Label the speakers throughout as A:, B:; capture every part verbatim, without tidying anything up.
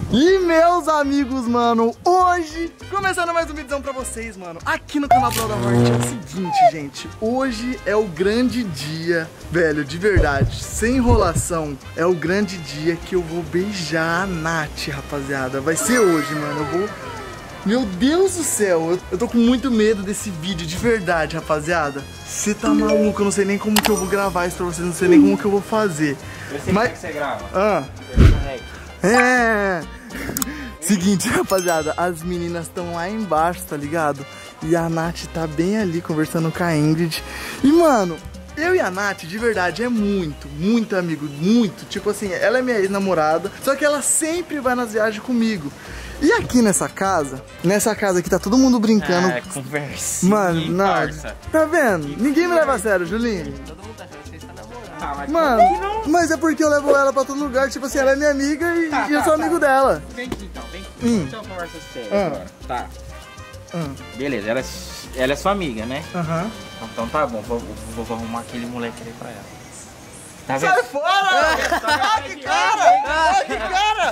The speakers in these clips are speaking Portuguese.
A: E meus amigos, mano, hoje, começando mais um vídeo pra vocês, mano, aqui no canal Pro da Morte. É o seguinte, gente, hoje é o grande dia, velho, de verdade, sem enrolação, é o grande dia que eu vou beijar a Nath, rapaziada. Vai ser hoje, mano, eu vou... Meu Deus do céu, eu, eu tô com muito medo desse vídeo, de verdade, rapaziada. Você tá maluco, eu não sei nem como que eu vou gravar isso pra vocês, não sei nem como que eu vou fazer.
B: Eu sei
A: Mas...
B: como que você grava.
A: Ah. É. Seguinte, rapaziada, as meninas estão lá embaixo, tá ligado? E a Nath tá bem ali conversando com a Ingrid. E, mano, eu e a Nath, de verdade, é muito, muito amigo, muito. Tipo assim, ela é minha ex-namorada, só que ela sempre vai nas viagens comigo. E aqui nessa casa, nessa casa aqui tá todo mundo brincando.
B: É, conversa.
A: Mano, nada. Tá vendo? Ninguém me leva a sério, Julinho.
B: Todo mundo tá achando que você está namorando. Ah, mas
A: mano, mas é porque eu levo ela pra todo lugar, tipo assim, ela é minha amiga e,
B: tá,
A: e eu
B: tá,
A: sou
B: tá.
A: amigo dela.
B: Vem aqui então, vem aqui.
A: Hum.
B: Vamos ter uma conversa séria
A: Ah.
B: agora. Tá.
A: Ah.
B: Beleza, ela, é- ela é sua amiga, né?
A: Aham.
B: Então tá bom, vou, vou, vou arrumar aquele moleque ali pra ela. Tá vendo?
A: Sai fora! Ah, que cara! Ah, que cara!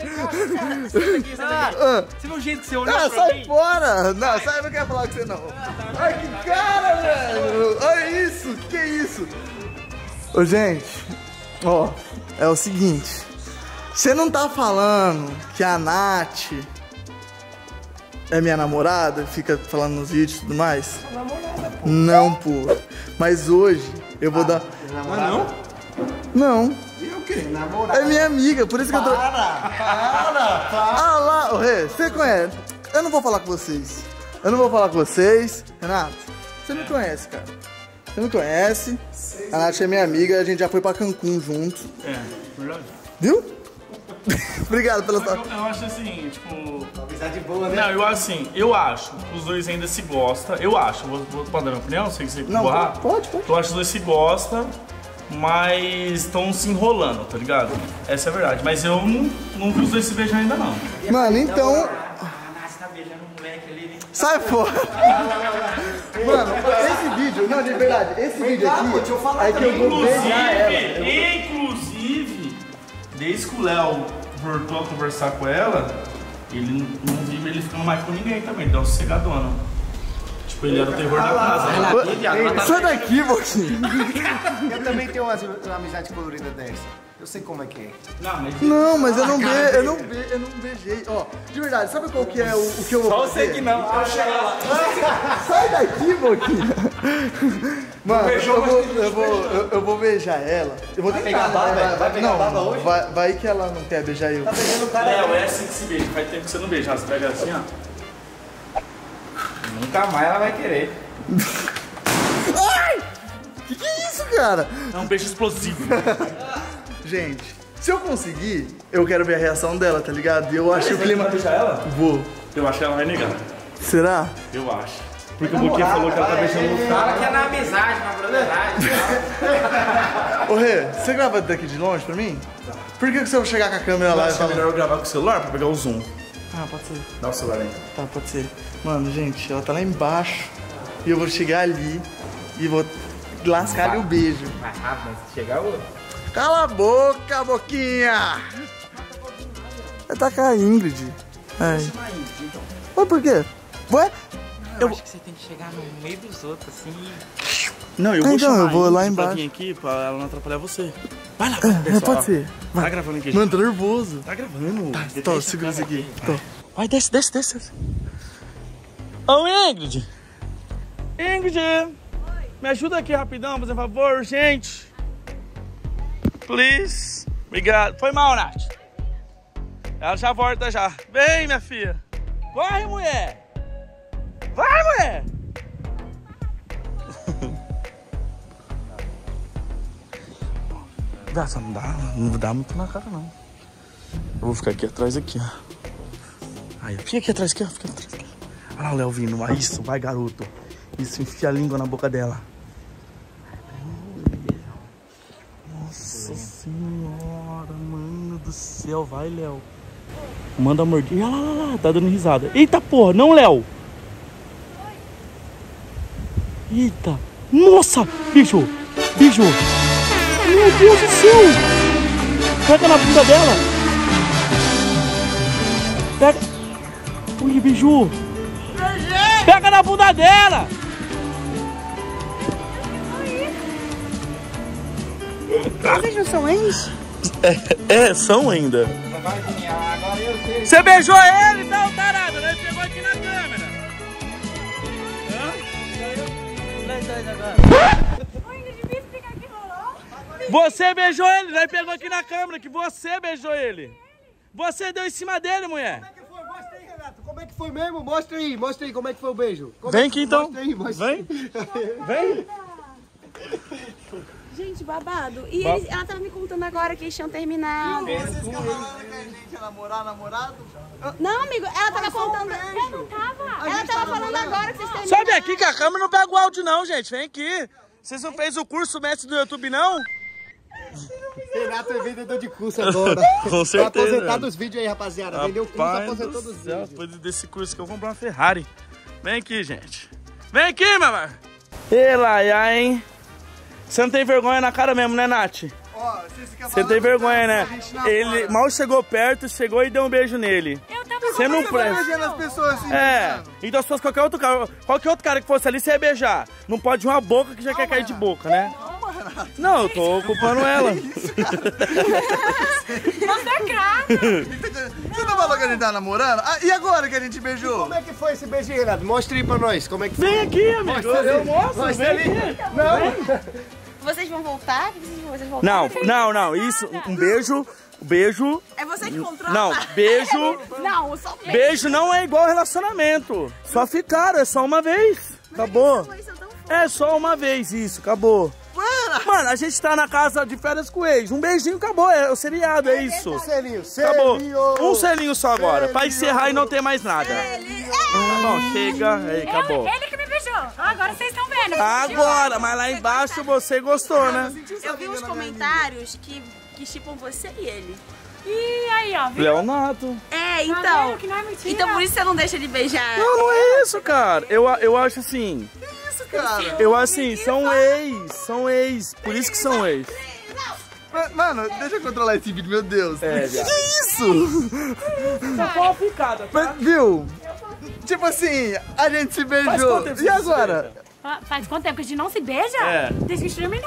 A: Ah.
B: Você viu o jeito que você olhou
A: Ah,
B: pra
A: sai
B: mim?
A: fora! Não, sai, eu não quero falar com você não. Ai, que cara, velho! Olha isso, que isso? Ô, gente, ó, é o seguinte. Você não tá falando que a Nath é minha namorada, fica falando nos vídeos e tudo mais?
B: Namorada, pô.
A: Não, pô. Mas hoje eu vou dar...
B: Namorada não?
A: Não.
C: E o que? Namorado?
A: É minha amiga, por isso que eu tô...
C: Para! Para! Para!
A: Ah lá, ô Rê, você conhece? Eu não vou falar com vocês. Eu não vou falar com vocês. Renato, você me conhece, cara. Você me conhece. A Nath é minha amiga, a gente já foi pra Cancún juntos.
D: É, verdade.
A: Viu? Obrigado pela sua...
D: Eu, eu acho assim, tipo...
C: Amizade boa, né?
D: Não, eu assim, eu acho que os dois ainda se gostam. Eu acho, vou, vou pode dar minha opinião? Sei que você
A: Não,
D: borrar.
A: pode, pode.
D: Eu acho que os dois se gostam, mas estão se enrolando, tá ligado? Essa é a verdade. Mas eu não, não vi os dois se beijar ainda não.
A: Mano, então...
B: A Nath tá beijando um moleque ali, né?
A: Sai fora! Mano, esse vídeo... Não, de verdade, esse vídeo
C: cá,
A: aqui...
C: pô, deixa eu falar
A: é que eu vou beijar ela.
D: Inclusive, inclusive, desde que o Léo voltou a conversar com ela, ele não vive ele ficando mais com ninguém também, deu uma sossegadona. Tipo, ele era o terror da casa.
A: Sai daqui, Boquinha.
C: Eu também tenho uma, uma amizade colorida dessa. Eu sei como é que é.
D: Não, mas
A: Não, mas eu não, be eu, não be eu não beijei. Ó, de verdade, sabe qual que é o, o que eu vou
B: Só
A: fazer?
B: você que não.
A: Sai daqui, Boquinha. Mano, eu vou, eu, vou, eu, eu vou beijar ela. Eu vou tentar,
C: pegar
A: né?
C: baba,
A: vai,
C: vai pegar
A: não,
C: baba hoje?
A: Vai, vai que ela não quer beijar eu.
C: Tá beijando o cara aí.
D: Léo, é assim que se beija. Faz tempo que você não beija. Você pega assim, ó.
B: Nunca mais ela vai querer.
A: Ai! Que que é isso, cara?
D: É um beijo explosivo.
A: Gente, se eu conseguir, eu quero ver a reação dela, tá ligado? E eu acho que o clima...
D: Vai beijar ela?
A: Vou.
D: Eu acho que ela vai negar.
A: Será?
D: Eu acho. Porque o Boquinha falou que ela tá beijando o cara.
B: Fala que é na amizade, na broderagem.
A: Ô, Rê, você grava daqui de longe pra mim? Por que que se eu chegar com a câmera lá e
D: Acho que é
A: falar...
D: melhor eu gravar com o celular pra pegar o zoom.
A: Ah, pode ser.
D: Dá o celular aí.
A: Tá, pode ser. Mano, gente, ela tá lá embaixo e eu vou chegar ali e vou lascar ali o beijo.
B: Mais rápido, mas se chegar o...
A: Cala a boca, Boquinha! Vai tacar a Ingrid. Ai. Mas por quê? Ué?
B: Eu acho que você tem que chegar no meio dos outros, assim.
D: Não, eu vou
A: Então,
D: chamar
A: eu vou
D: a
A: lá
D: Ingrid pra
A: embaixo.
D: vir aqui pra ela não atrapalhar você. Vai lá,
A: É,
D: pessoal.
A: pode ser.
D: Tá gravando aqui,
A: Mano, tô nervoso.
D: Tá gravando.
A: Tô, segura isso aqui. Tô.
D: Vai, desce, desce, desce. Ô, Ingrid. Ingrid. Me ajuda aqui rapidão, por favor, urgente. Please. Obrigado. Foi mal, Nath. Ela já volta já. Vem, minha filha. Corre, mulher. Vai, mulher. Dá, só não dá, não dá muito na cara, não. Eu vou ficar aqui atrás, aqui, ó. Aí, fica aqui atrás, aqui, ó. Fica atrás, aqui. Olha lá o Léo vindo. Vai, isso, vai, garoto. Isso, enfia a língua na boca dela. Nossa senhora, mano do céu. Vai, Léo. Manda mordida. Olha lá, lá, lá. Tá dando risada. Eita, porra. Não, Léo. Eita. Nossa. Bicho. Bicho. Meu Deus do céu. Pega na bunda dela. Pega. Ui, Biju. Pega na bunda dela.
A: Vocês não são ex?
D: É, é, são ainda. Você beijou ele, então, tarado? Ele pegou aqui na câmera. Você beijou ele, ele pegou aqui na câmera que você beijou ele. Você deu em cima dele, mulher.
C: Como é que foi? Mostra aí, Renato. Como é que foi mesmo? Mostra aí, mostra aí como é que foi o beijo. Como
D: Vem
C: é
D: aqui então.
C: Mostra aí, mostra
D: Vem. Vem.
E: Gente, babado. E eles, ela tava me contando agora que eles tinham terminado.
A: Vocês ficam falando que a gente ia namorar, namorado?
E: Não, amigo, ela tava contando.
A: beijo.
E: Eu não tava.
A: A
E: Ela
A: gente
E: tava
A: tá
E: falando
A: namorando.
E: agora que vocês terminaram.
D: Sobe aqui que a câmera não pega o áudio não, gente. Vem aqui. Vocês não fez o curso mestre do YouTube, não?
C: Renato é vendedor de curso agora.
D: Com
C: Tá
D: certeza.
C: aposentado dos vídeos aí, rapaziada. Vendeu o curso,
D: Rapaz
C: aposentou
D: do
C: dos
D: céu,
C: vídeos.
D: depois desse curso que eu vou comprar uma Ferrari. Vem aqui, gente. Vem aqui, mamãe. Ei, Laia, hein? Você não tem vergonha na cara mesmo, né, Nath?
A: Ó, vocês ficam
D: Você
A: falando
D: tem vergonha,
A: que
D: né?
A: a gente namora.
D: Ele mal chegou perto, chegou e deu um beijo nele.
E: Eu tava
D: Você não
A: Você vai
D: presta.
A: beijando as pessoas assim,
D: É,
A: beijando.
D: então se fosse qualquer outro cara, qualquer outro cara que fosse ali, você ia beijar. Não pode uma boca que já quer cair de boca, né? Não, eu tô ocupando ela.
E: Você é craque.
A: Você não falou que a gente tá namorando? Ah, e agora que a gente beijou?
C: Como é que foi esse beijinho, Renato? Mostra aí pra nós como é que foi.
D: Vem aqui, amigo.
C: Mostra ali.
D: Eu mostro,
C: Mostra
D: vem
C: ali.
D: aqui.
C: Não.
E: Vocês vão voltar? Vocês vão
D: Não, não, não, isso, um beijo, beijo,
E: É você que controla?
D: não, beijo,
E: Não, só beijo.
D: beijo não é igual relacionamento. Só ficaram, é só uma vez. Acabou. É só uma vez isso, acabou. Mano, a gente tá na casa de férias com eles. Um beijinho, acabou. É o seriado, é isso.
C: Selinho,
D: Acabou.
C: selinho.
D: Um selinho só agora, pra
C: Selinho.
D: encerrar e não ter mais nada. Tá bom, chega, aí, acabou.
E: Ele que me beijou. Agora vocês estão vendo.
D: Agora, mas lá embaixo você gostou, né?
E: Eu vi uns comentários que, que chipam você e ele. E aí, ó. Viu?
D: Leonato.
E: É, então.
F: vendo que não é mentira?
E: Então por isso você não deixa ele beijar.
D: Não, não é isso, cara. Eu, eu acho assim.
A: Isso, cara.
D: Eu assim, são ex, são ex. Por isso que são ex.
A: Ma- Mano, deixa eu controlar esse vídeo, meu Deus.
D: É, viado.
A: Que isso?
D: Só foi uma picada,
A: Mas,
D: tá?
A: viu? Tipo assim, a gente se
D: Faz
A: beijou.
D: quanto tempo
A: E
D: você se
A: agora?
F: Ah, faz quanto tempo que a gente não se beija?
D: É.
F: Desde que a gente terminou.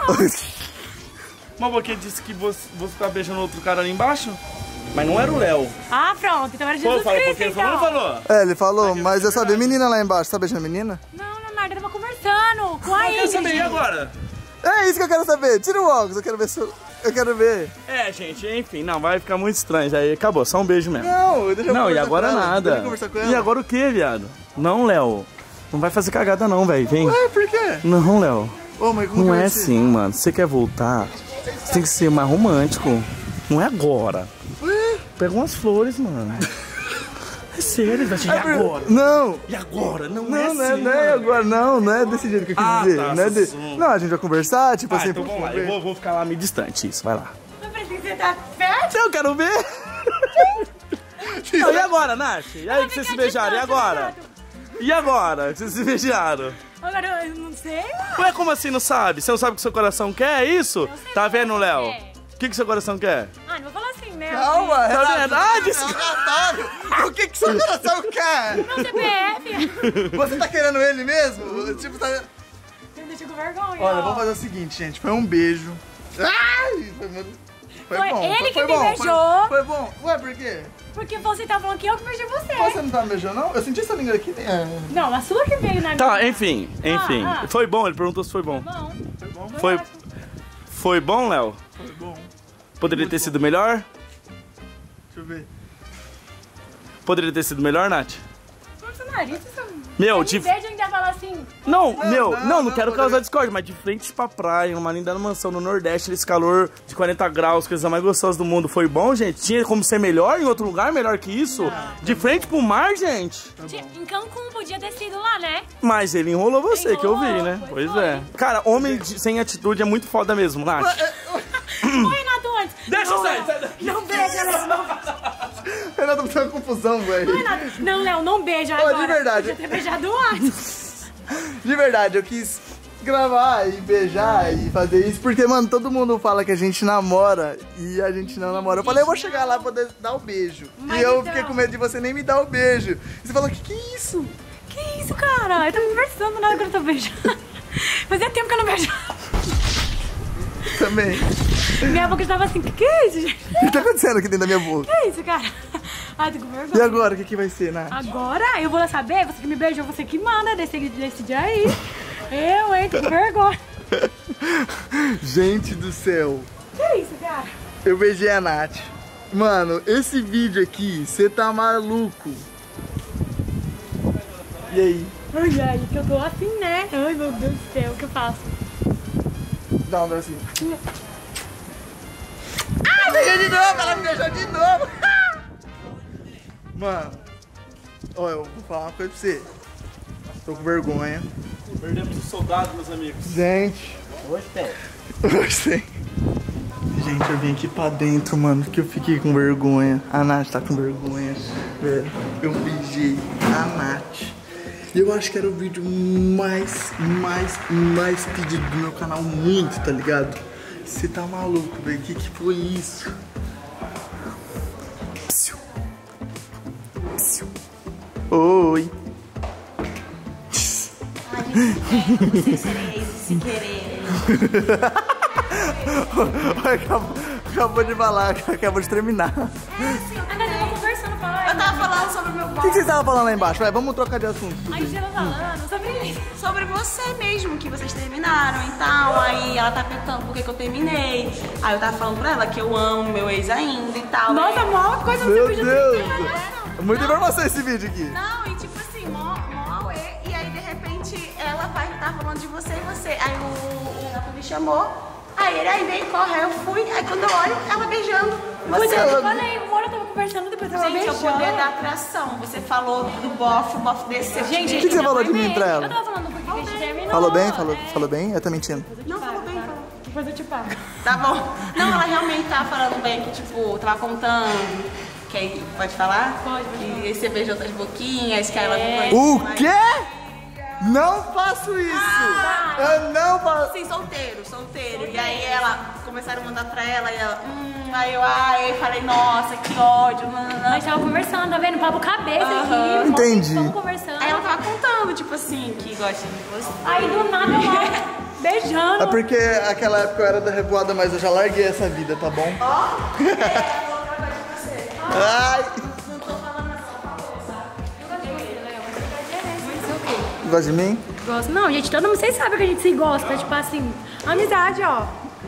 D: Mas porque disse que você, você tá beijando outro cara ali embaixo? Mas não era o Léo.
F: Ah, pronto. Então era
D: Pô,
F: Jesus
D: fala,
F: Cristo,
D: porque ele
F: então.
D: falou ou não falou?
A: É, ele falou, mas eu sabia, menina lá embaixo, tá beijando menina?
F: Não, Leonardo, eu tava conversando com a
D: Eu quero saber, e
F: Ingrid.
D: agora?
A: É isso que eu quero saber, tira o óculos, eu quero ver se eu... Eu quero ver.
D: É, gente, enfim, não, vai ficar muito estranho. Aí acabou, só um beijo mesmo.
A: Não, deixa eu
D: Não, e
A: conversar
D: agora
A: com ela.
D: nada.
A: Deixa eu conversar com ela.
D: E agora o que, viado? Não, Léo. Não vai fazer cagada não, velho. Vem.
A: Ué, por quê?
D: Não, Léo.
A: Ô, mas como
D: Não
A: vai
D: é
A: ser?
D: assim, mano. Você quer voltar, você tem que ser mais romântico. Não é agora.
A: Ué?
D: Pega umas flores, mano. É sério, velho. E
A: É por-
D: agora?
A: Não.
D: E agora? Não,
A: Não,
D: é
A: não é,
D: assim,
A: não é
D: mano.
A: agora, não, não é desse jeito que eu quis
D: Ah,
A: dizer.
D: tá,
A: não, é de...
D: Sussu.
A: não, a gente vai conversar, tipo
D: Ah,
A: assim.
D: então vamos lá. Eu vou, vou ficar lá meio distante, isso. Vai lá.
F: Não precisa você tá perto?
A: Eu quero ver.
D: Não, e agora, Nath? E aí que vocês se
F: fica
D: beijaram? E
F: distante,
D: agora?
F: Renato.
D: E agora que vocês se beijaram?
F: Agora eu não sei, mano.
D: Ué, como assim não sabe? Você não sabe o que seu coração quer? É isso?
F: Eu sei
D: Tá
F: o que
D: vendo,
F: eu
D: Léo?
F: quero.
D: O que, que seu coração quer?
F: Ah, não vou falar assim, né?
A: Calma,
D: Tá
A: Renato,
D: vendo? Ah,
A: você
D: desculpa.
A: é um otário. O que que seu coração quer?
F: Não, C P F.
A: Você tá querendo ele mesmo? Tipo, tá...
F: Você me deixa com vergonha.
A: Olha,
F: ó.
A: vamos fazer o seguinte, gente. Foi um beijo. Ai, foi, foi
F: Foi
A: bom.
F: ele
A: foi,
F: que
A: foi
F: me
A: bom,
F: beijou.
A: Foi, foi bom. Ué, por quê?
F: Porque você tá falando que eu que beijei você.
A: Você não tá me beijando, não? Eu senti essa língua aqui. É.
F: Não, a sua que veio na
D: Tá,
F: minha.
D: enfim, enfim.
F: Ah, ah.
D: Foi bom, ele perguntou se foi bom.
F: Bom.
D: Foi, foi bom, Léo?
A: Foi bom.
D: Poderia ter sido melhor?
A: Deixa eu ver.
D: Poderia ter sido melhor, Nath?
F: Nossa, nariz, você...
D: Meu,
F: de...
D: de...
F: beijo ainda fala assim.
D: Não,
A: Não,
D: meu,
A: não,
D: não, não,
A: não,
D: quero
A: não,
D: causar
A: não.
D: discórdia, mas de frente pra praia, uma linda mansão no Nordeste, esse calor de quarenta graus, coisa mais gostosa do mundo, foi bom, gente? Tinha como ser melhor em outro lugar, melhor que isso? De frente pro mar, gente?
F: Tinha- Em Cancún podia ter sido lá, né?
D: Mas ele enrolou você, que eu vi,
F: Enrolou,
D: né?
F: pois
D: Pois
F: foi.
D: é. Cara, homem de- sem atitude é muito foda mesmo, Nath.
F: Ô, Renato, antes.
D: Deixa eu
F: Não,
D: sair, sai daqui.
F: Não beija, Léo. Não,
A: Renato, tá uma confusão, velho.
F: Renato. Não, Léo, não beija
A: Ó,
F: agora.
A: de verdade.
F: Podia ter beijado antes.
A: De verdade, eu quis gravar e beijar e fazer isso, porque, mano, todo mundo fala que a gente namora e a gente não namora. Eu falei, eu vou chegar lá pra dar o beijo.
F: Mas
A: e eu
F: então...
A: fiquei com medo de você nem me dar o beijo. E você falou, que que é isso?
F: Que isso, cara? Eu tô conversando na hora que eu tô beijando. Fazia tempo que eu não beijava.
A: Também.
F: Minha boca estava assim, que que é isso, gente?
A: O que tá acontecendo aqui dentro da minha boca?
F: Que é isso, cara? Ai, tô com
A: E
F: vergonha.
A: agora, o que que vai ser, Nath?
F: Agora eu vou saber, você que me beijou, você que manda desse, desse dia aí. Eu, hein, tô com vergonha.
A: Gente do céu.
F: Que é isso, cara?
A: Eu beijei a Nath. Mano, esse vídeo aqui, você tá maluco. E aí?
F: Ai, ai, que eu tô assim, né? Ai, meu Deus do céu, o que eu faço?
A: Dá um assim. Ah, beijou de novo, ela me beijou de novo. Mano, ó, eu vou falar uma coisa pra você. Tô com vergonha.
D: Perdemos o soldado, meus amigos.
A: Gente.
B: Hoje tem.
A: Gostei. Gente, eu vim aqui pra dentro, mano, porque eu fiquei com vergonha. A Nath tá com vergonha. Velho, eu beijei a Nath. E eu acho que era o vídeo mais, mais, mais pedido do meu canal, muito, tá ligado? Você tá maluco, velho? Que que foi isso? Psiu. Psiu. Oi.
E: Vocês serem ex se querer.
A: acabou, acabou de falar, acabou de terminar.
F: Ainda tava conversando, falando.
E: Eu tava falando sobre o meu
A: O que,
E: boss.
A: que você tava falando lá embaixo? Vai, vamos trocar de assunto.
F: A gente tava falando sobre isso.
E: Sobre você mesmo, que vocês terminaram e tal. Aí ela tá perguntando por que, que eu terminei. Aí eu tava falando pra ela que eu amo meu ex ainda e tal.
F: Nossa, a
E: Aí-
F: maior coisa no
A: Meu
F: seu vídeo.
A: Deus! Muito informação esse vídeo aqui.
E: Não, e tipo assim, mó, mó auê. E aí de repente ela vai estar falando de você e você. Aí o, o Renato me chamou. Aí ele aí veio, corre, aí eu fui. Aí quando eu olho, ela beijando.
F: Pois
E: Você.
F: é, eu falei, uma hora eu tava conversando, depois eu tava
E: Gente, é o
F: beijando.
E: poder da atração. Você falou do bofe, o bofe desceu.
F: Gente,
A: O que que você falou de mim pra ela?
F: Eu tava falando porque a gente terminou.
A: Falou bem? Falou,
F: é.
A: falou bem? Eu tô mentindo.
E: Não, falou bem, falou.
F: Depois eu te pago.
E: Tá bom. Não, ela realmente tava falando bem que, tipo, tava contando. Que aí, pode falar?
F: Pode, pode
E: Que você beijou outras boquinhas, que aí ela
F: É.
E: ficou...
A: O quê? Não faço isso!
E: Ah!
A: Eu não faço.
E: Sim, solteiro, solteiro. E aí ela, começaram a mandar pra ela e ela, hum, aí eu, ai, eu falei, nossa, que ódio,
F: A
E: nananã.
F: gente tava conversando, tá vendo? Papo cabeça
E: Aham.
F: aqui.
A: Entendi.
F: Estamos conversando.
E: Aí ela tava contando, tipo assim, que gosta de você.
F: Aí do nada eu lá, beijando.
A: É porque aquela época eu era da revoada, mas eu já larguei essa vida, tá bom?
E: Ó, é, ela gosta de você.
A: Ai!
E: Não tô falando assim.
A: Gosta de mim?
F: Gosto. Não, gente, todo mundo, vocês sabem que a gente se gosta. Tipo assim, amizade, ó.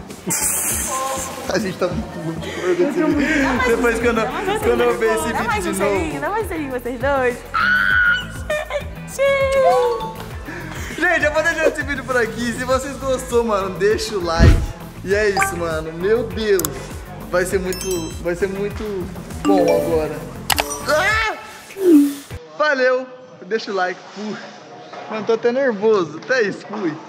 A: A gente tá muito, muito com vergonha desse vídeo. Depois quando, quando eu ver esse
E: Dá mais
A: vídeo
E: um
A: de
E: selinho,
A: novo.
E: dá mais um selinho vocês dois. Ai, gente!
A: Gente, eu vou deixar esse vídeo por aqui. Se vocês gostou, mano, deixa o like. E é isso, mano. Meu Deus. Vai ser muito, vai ser muito bom agora. Ah! Valeu. Deixa o like. Fui. Mano, tô até nervoso. Até isso. Fui.